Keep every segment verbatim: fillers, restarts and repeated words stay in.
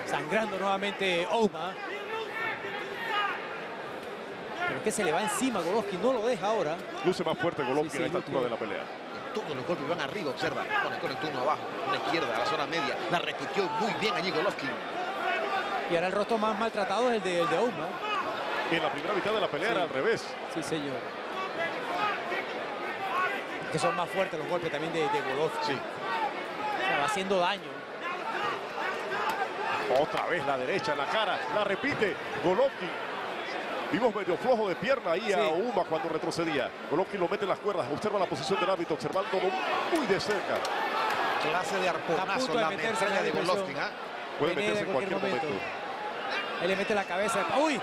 Sangrando nuevamente Ouma. Pero que se le va encima Golovkin, no lo deja ahora. Luce más fuerte Golovkin sí, sí, a esta altura de la pelea. Todos los golpes van arriba, observa. Pone con el turno abajo, una izquierda, a la zona media. La repitió muy bien allí Golovkin. Y ahora el rostro más maltratado es el de, el de Ouma. En la primera mitad de la pelea Sí. era al revés. Sí, señor. Que son más fuertes los golpes también de, de Golovkin. Sí. O sea, va haciendo daño. Otra vez la derecha en la cara. La repite Golovkin. Vimos medio flojo de pierna ahí Sí. a Ouma cuando retrocedía. Golovkin lo mete en las cuerdas. Observa la posición del árbitro, observándolo muy de cerca. Clase de Está a arponazo, punto de la meterse en metralla la de dimensión. Golovkin. ¿ah? Puede Pineda meterse en cualquier momento. Él le mete la cabeza. ¡Uy!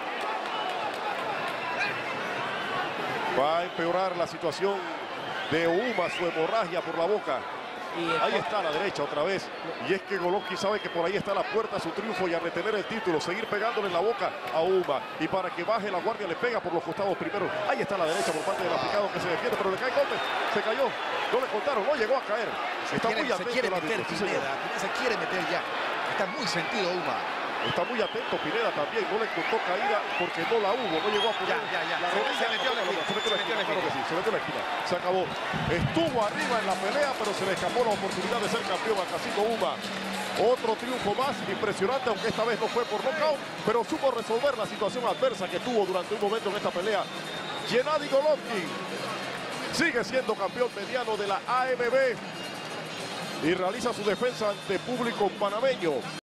Va a empeorar la situación de Ouma, su hemorragia por la boca. Y el- Ahí está a la derecha otra vez. Y es que Golovkin sabe que por ahí está la puerta a su triunfo y a retener el título. Seguir pegándole en la boca a Ouma. Y para que baje la guardia le pega por los costados primero. Ahí está a la derecha por parte del africano que se defiende, pero le cae golpe. Se cayó. No le contaron, no llegó a caer. Se Está quiere, muy se atento quiere el árbitro, meter sí, señor. Pineda. Se quiere meter ya. Está muy sentido Ouma. Está muy atento Pineda también. No le contó caída porque no la hubo. No llegó a poner Ya, ya, ya. la Se- rodilla. se metió en la esquina, Se metió en la se metió en esquina, la claro que sí. Se metió en la esquina. Se acabó. Estuvo arriba en la pelea, pero se le escapó la oportunidad de ser campeón a Cacique Ouma. Otro triunfo más impresionante, aunque esta vez no fue por nocaut, pero supo resolver la situación adversa que tuvo durante un momento en esta pelea. Gennady Golovkin sigue siendo campeón mediano de la A M B y realiza su defensa ante público panameño.